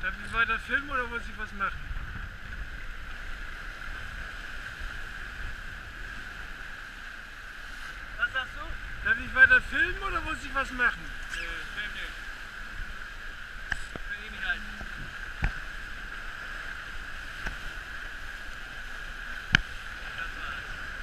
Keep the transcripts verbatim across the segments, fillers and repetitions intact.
Darf ich weiter filmen oder muss ich was machen? Was sagst du? Darf ich weiter filmen oder muss ich was machen? Nö, film nicht. Will ich nicht halten. Das war's.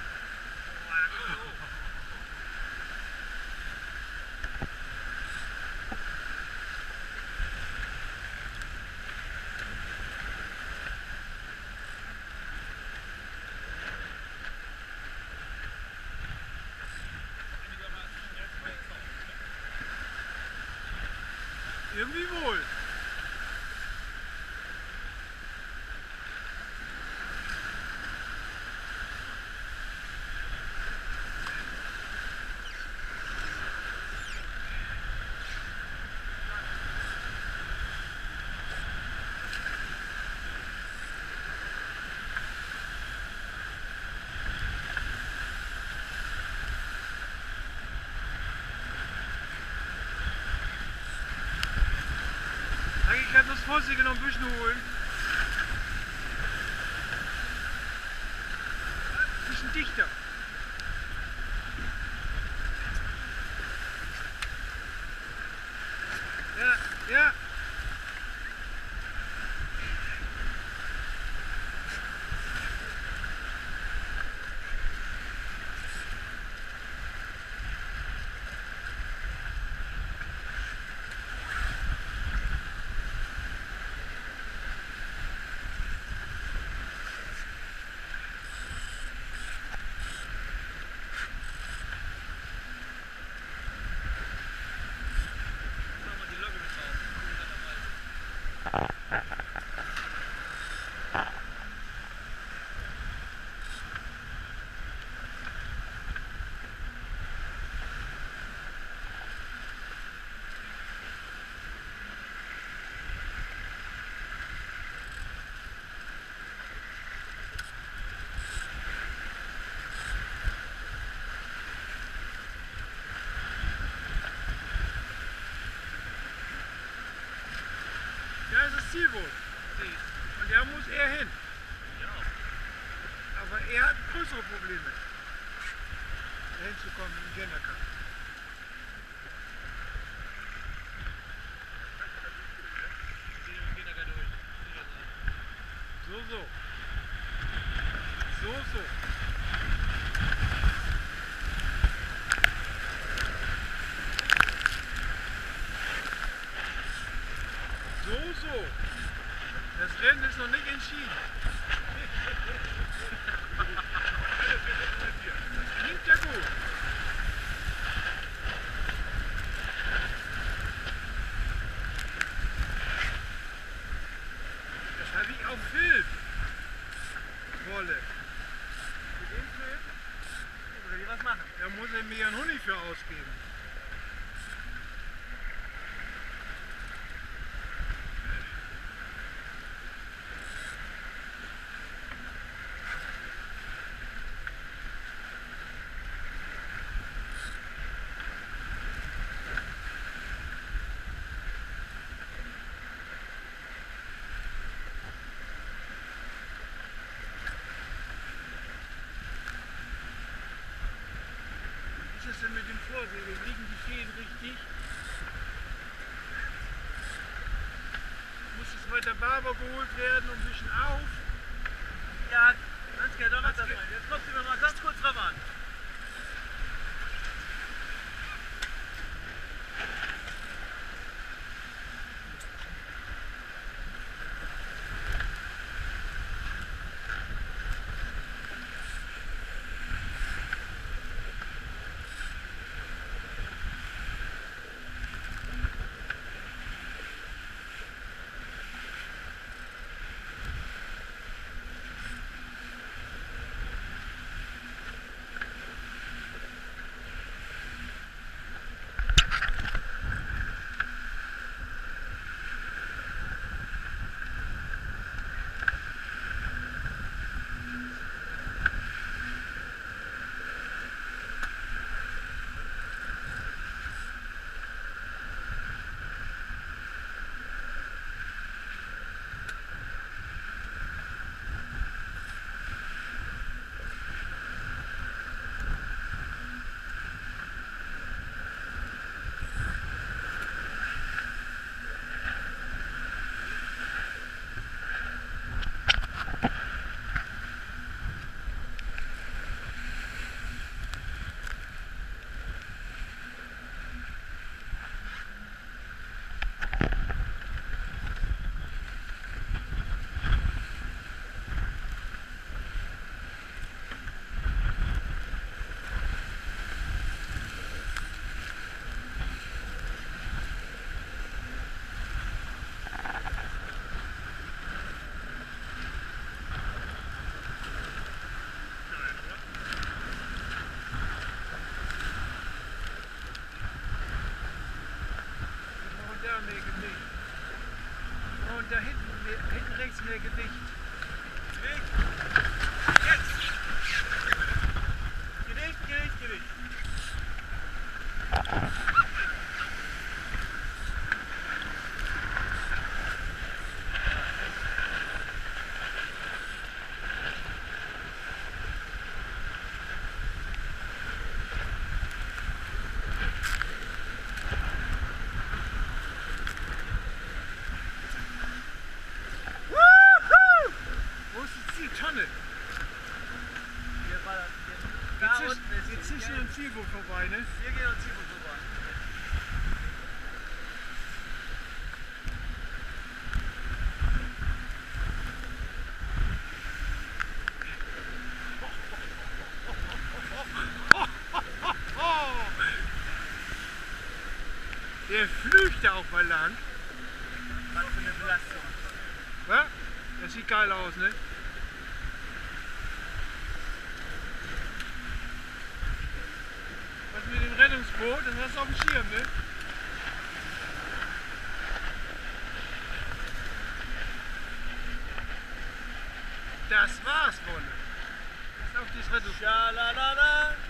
Irgendwie wohl. Ich kann das vorsichtig noch ein bisschen holen. Ein bisschen dichter. Ja, ja. Mach mal die Logge mit drauf. Guck dann nochmal. Da ist das Zielboot. Und da muss er hin. Ja. Aber er hat größere Probleme, da hinzukommen im Gender Cup. Wir gehen da gleich durch. So, so. So, so. So, so. Das Rennen ist noch nicht entschieden. Das klingt ja gut. Das habe ich auf Film. Wolle. Mit dem Film? Oder die was machen? Da muss er mir ja einen Honig für ausgeben. Wie ist es denn mit dem Vorsegel? Liegen die Fäden richtig? Muss das weiter Barber geholt werden und ein bisschen auf? Ja, ganz gerne, doch das Hans-Gerd- mal. Jetzt klopft ihr mir mal ganz kurz drauf an. bisschen mehr Gewicht. Gewicht. Jetzt. Gewicht, Gewicht, Gewicht. Tonne. Hier war das, hier, da Jetzt, ist, unten ist jetzt sie. ziehst du an Zielbuch vorbei, ne? Hier geht uns Zielbuch vorbei. Der flücht da auch mal lang. Was für eine Belastung. Ja? Das sieht geil aus, ne? Was mit dem Rettungsboot, das hast du auf dem Schirm, ne? Das war's, Wolle. Das ist auf das Rettungsboot. Schalalala.